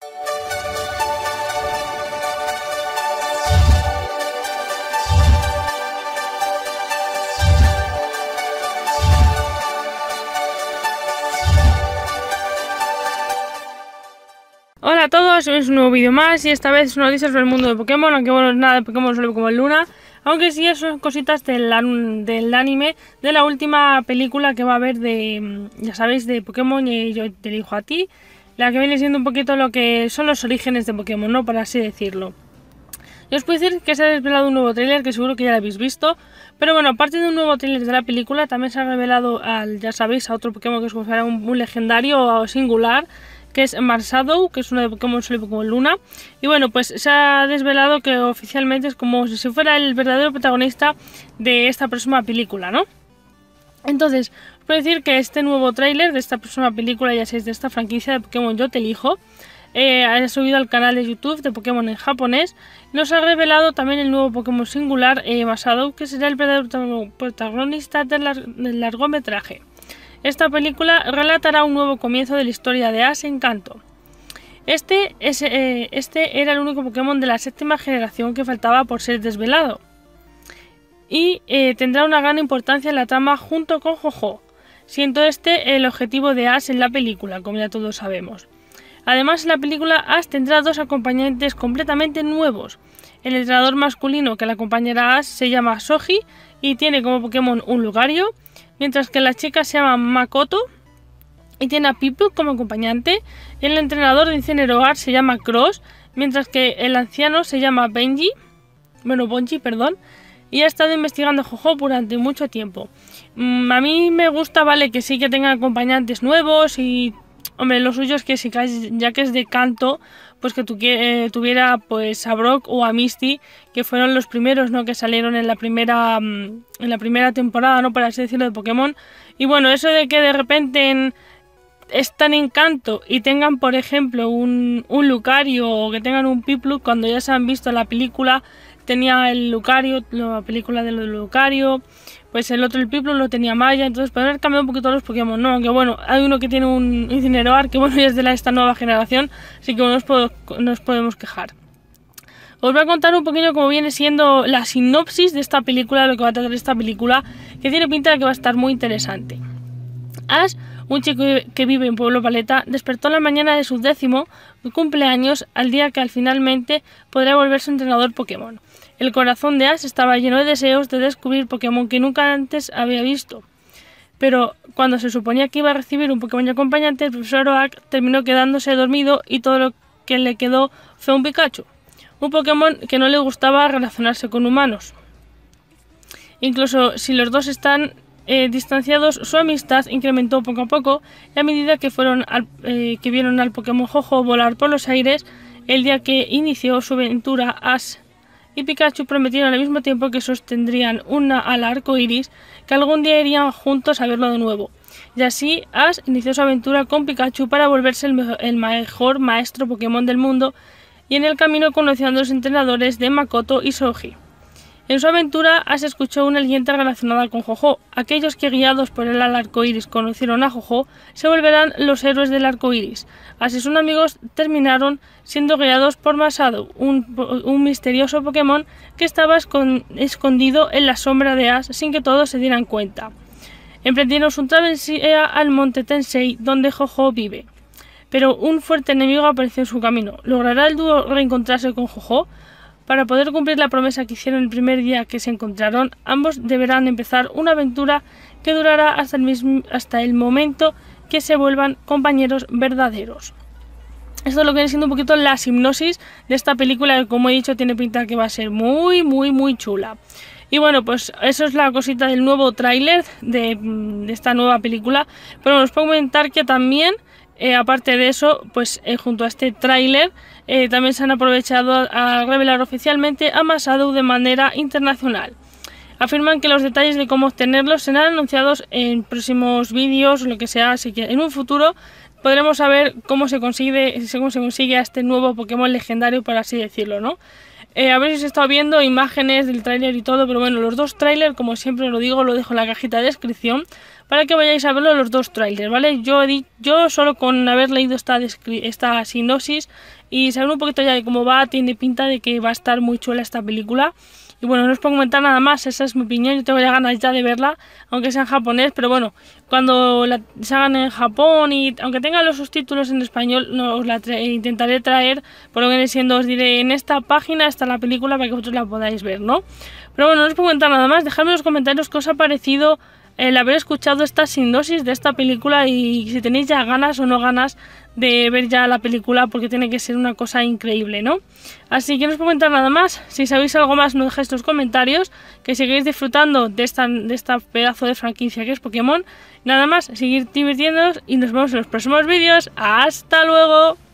Hola a todos, hoy es un nuevo vídeo más y esta vez es noticias sobre el mundo de Pokémon, aunque bueno, nada de Pokémon solo como el Luna, aunque sí son cositas del anime, de la última película que va a haber de, ya sabéis, de Pokémon y yo te elijo a ti, la que viene siendo un poquito lo que son los orígenes de Pokémon, ¿no? Por así decirlo. Yo os puedo decir que se ha desvelado un nuevo tráiler, que seguro que ya lo habéis visto, pero bueno, aparte de un nuevo tráiler de la película, también se ha revelado ya sabéis, a otro Pokémon que es como si fuera un legendario o singular, que es Marshadow, que es uno de Pokémon solo como Luna. Y bueno, pues se ha desvelado que oficialmente es como si fuera el verdadero protagonista de esta próxima película, ¿no? Entonces, os puedo decir que este nuevo tráiler de esta próxima película, ya sabéis, de esta franquicia de Pokémon Yo Te Elijo, ha subido al canal de YouTube de Pokémon en japonés. Nos ha revelado también el nuevo Pokémon singular, Marshadow, que será el verdadero protagonista del largometraje. Esta película relatará un nuevo comienzo de la historia de Ash en Kanto. Este era el único Pokémon de la séptima generación que faltaba por ser desvelado. Y tendrá una gran importancia en la trama junto con Ho-Oh, siendo este el objetivo de Ash en la película, como ya todos sabemos. Además, en la película Ash tendrá dos acompañantes completamente nuevos. El entrenador masculino que la acompañará a Ash se llama Soji y tiene como Pokémon un Lucario, mientras que la chica se llama Makoto y tiene a Pipu como acompañante. El entrenador de Incineroar se llama Cross, mientras que el anciano se llama Bonji, y ha estado investigando a Ho-Oh durante mucho tiempo. A mí me gusta, vale, que sí que tengan acompañantes nuevos y, hombre, lo suyo es que si ya que es de Kanto, pues que tuviera pues a Brock o a Misty, que fueron los primeros, ¿no?, que salieron en la primera temporada, ¿no?, por así decirlo, de Pokémon. Y bueno, eso de que de repente están en Kanto y tengan, por ejemplo, un Lucario o que tengan un Piplup, cuando ya se han visto la película, tenía el Lucario, la película de Lucario, pues el otro, el Piplup, lo tenía Maya. Entonces pueden haber cambiado un poquito los Pokémon, ¿no? Aunque bueno, hay uno que tiene un Incineroar, que bueno, ya es de esta nueva generación, así que no nos podemos quejar. Os voy a contar un poquito cómo viene siendo la sinopsis de esta película, lo que va a tratar esta película, que tiene pinta de que va a estar muy interesante. Ash, un chico que vive en Pueblo Paleta, despertó la mañana de su 10º cumpleaños, al día que finalmente podrá volverse entrenador Pokémon. El corazón de Ash estaba lleno de deseos de descubrir Pokémon que nunca antes había visto. Pero cuando se suponía que iba a recibir un Pokémon de acompañante, el profesor Oak terminó quedándose dormido y todo lo que le quedó fue un Pikachu. Un Pokémon que no le gustaba relacionarse con humanos. Incluso si los dos están distanciados, su amistad incrementó poco a poco y a medida que vieron al Pokémon Ho-Oh volar por los aires. El día que inició su aventura, Ash y Pikachu prometieron al mismo tiempo que sostendrían una ala arcoiris, que algún día irían juntos a verlo de nuevo. Y así Ash inició su aventura con Pikachu para volverse el mejor maestro Pokémon del mundo, y en el camino conoció a los entrenadores de Makoto y Soji. En su aventura, Ash escuchó una leyenda relacionada con Ho-Oh. Aquellos que, guiados por el ala arcoiris, conocieron a Ho-Oh se volverán los héroes del arcoiris. Así sus amigos terminaron siendo guiados por Marshadow, un misterioso Pokémon que estaba escondido en la sombra de Ash sin que todos se dieran cuenta. Emprendieron su travesía al monte Tensei, donde Ho-Oh vive. Pero un fuerte enemigo apareció en su camino. ¿Logrará el dúo reencontrarse con Ho-Oh? Para poder cumplir la promesa que hicieron el primer día que se encontraron, ambos deberán empezar una aventura que durará hasta el momento que se vuelvan compañeros verdaderos. Esto es lo que viene siendo un poquito la hipnosis de esta película, que como he dicho tiene pinta que va a ser muy chula. Y bueno, pues eso es la cosita del nuevo tráiler de esta nueva película. Pero bueno, os puedo comentar que también, aparte de eso, pues junto a este tráiler, también se han aprovechado a revelar oficialmente a Marshadow de manera internacional. Afirman que los detalles de cómo obtenerlos serán anunciados en próximos vídeos o lo que sea, así que en un futuro podremos saber cómo se consigue a este nuevo Pokémon legendario, por así decirlo, ¿no? A ver si os he estado viendo imágenes del tráiler y todo, pero bueno, los dos trailers, como siempre lo digo, lo dejo en la cajita de descripción para que vayáis a verlo los dos trailers, ¿vale? Yo solo con haber leído esta sinopsis y saber un poquito ya de cómo va, tiene pinta de que va a estar muy chula esta película. Y bueno, no os puedo comentar nada más, esa es mi opinión, yo tengo ya ganas ya de verla, aunque sea en japonés, pero bueno, cuando la salgan en Japón y aunque tenga los subtítulos en español, no os la intentaré traer, por lo que viene siendo, os diré, en esta página está la película para que vosotros la podáis ver, ¿no? Pero bueno, no os puedo comentar nada más, dejadme en los comentarios qué os ha parecido el haber escuchado esta sinopsis de esta película y si tenéis ya ganas o no ganas de ver ya la película, porque tiene que ser una cosa increíble, ¿no? Así que no os puedo comentar nada más. Si sabéis algo más, no dejéis los comentarios, que sigáis disfrutando de esta pedazo de franquicia que es Pokémon. Nada más, seguir divirtiéndoos y nos vemos en los próximos vídeos. ¡Hasta luego!